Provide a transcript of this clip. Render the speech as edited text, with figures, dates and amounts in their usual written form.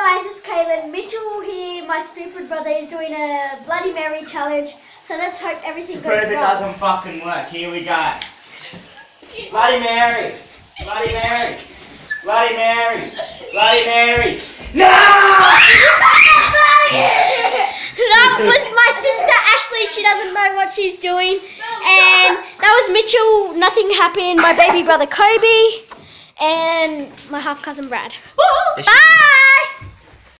guys, it's Kaitlyn. Mitchell here, my stupid brother, is doing a Bloody Mary challenge. So let's hope everything goes well. To prove it doesn't fucking work, here we go. Bloody Mary! Bloody Mary! Bloody Mary! Bloody Mary! No! That was my sister Ashley. She doesn't know what she's doing. And that was Mitchell. Nothing happened. My baby brother Kobe. And my half cousin Brad. Bye!